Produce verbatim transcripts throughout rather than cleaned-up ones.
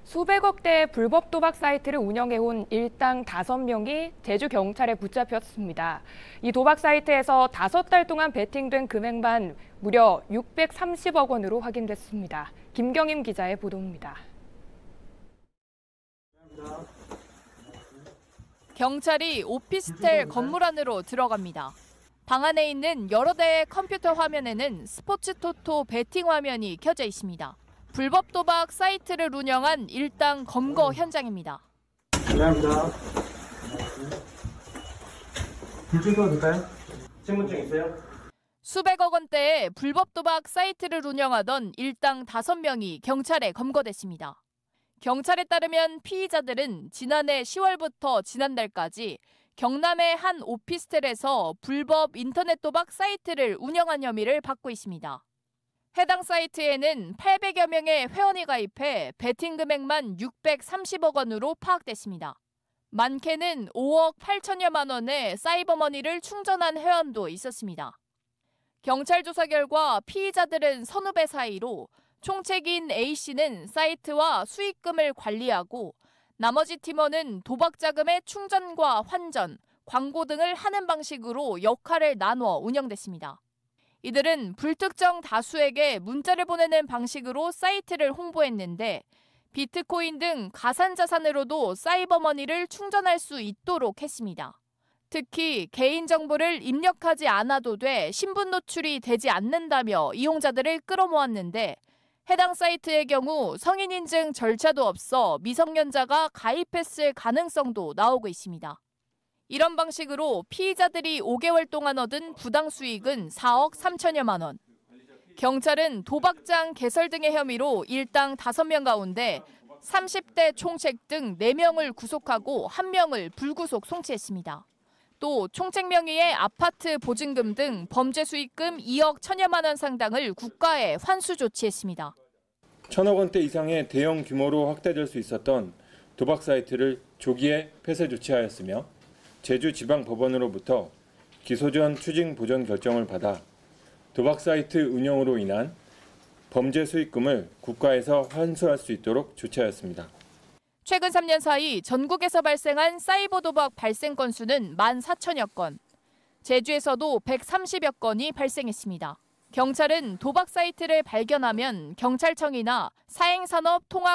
수백억 대의 불법 도박 사이트를 운영해온 일당 다섯 명이 제주경찰에 붙잡혔습니다. 이 도박 사이트에서 다섯 달 동안 베팅된 금액만 무려 육백삼십억 원으로 확인됐습니다. 김경임 기자의 보도입니다. 경찰이 오피스텔 건물 안으로 들어갑니다. 방 안에 있는 여러 대의 컴퓨터 화면에는 스포츠 토토 베팅 화면이 켜져 있습니다. 불법 도박 사이트를 운영한 일당 검거 현장입니다. 감사합니다. 불 켜도 될까요? 신분증 있어요? 수백억 원대의 불법 도박 사이트를 운영하던 일당 다섯 명이 경찰에 검거됐습니다. 경찰에 따르면 피의자들은 지난해 시월부터 지난달까지 경남의 한 오피스텔에서 불법 인터넷 도박 사이트를 운영한 혐의를 받고 있습니다. 해당 사이트에는 팔백여 명의 회원이 가입해 베팅 금액만 육백삼십억 원으로 파악됐습니다. 많게는 오억 팔천여만 원의 사이버머니를 충전한 회원도 있었습니다. 경찰 조사 결과 피의자들은 선후배 사이로 총책인 A씨는 사이트와 수익금을 관리하고 나머지 팀원은 도박 자금의 충전과 환전, 광고 등을 하는 방식으로 역할을 나누어 운영됐습니다. 이들은 불특정 다수에게 문자를 보내는 방식으로 사이트를 홍보했는데 비트코인 등 가상자산으로도 사이버머니를 충전할 수 있도록 했습니다. 특히 개인정보를 입력하지 않아도 돼 신분 노출이 되지 않는다며 이용자들을 끌어모았는데 해당 사이트의 경우 성인 인증 절차도 없어 미성년자가 가입했을 가능성도 나오고 있습니다. 이런 방식으로 피의자들이 오 개월 동안 얻은 부당 수익은 사억 삼천여만 원. 경찰은 도박장 개설 등의 혐의로 일당 다섯 명 가운데 삼십 대 총책 등 네 명을 구속하고 한 명을 불구속 송치했습니다. 또 총책 명의의 아파트 보증금 등 범죄 수익금 이억 천여만 원 상당을 국가에 환수 조치했습니다. 천억 원대 이상의 대형 규모로 확대될 수 있었던 도박 사이트를 조기에 폐쇄 조치하였으며 제주지방법원으로부터 기소전 추징 보전 결정을 받아 도박 사이트 운영으로 인한 범죄 수익금을 국가에서 환수할 수 있도록 조치하였습니다. 최근 삼 년 사이 전국에서 발생한 사이버 도박 발생 건수는 만 사천여 건, 제주에서도 백삼십여 건이 발생했습니다. 경찰은 도박 사이트를 발견하면 경찰청이나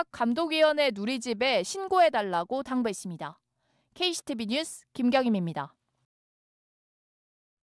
사행산업통합감독위원회 누리집에 신고해달라고 당부했습니다. 케이씨티비 뉴스 김경임입니다.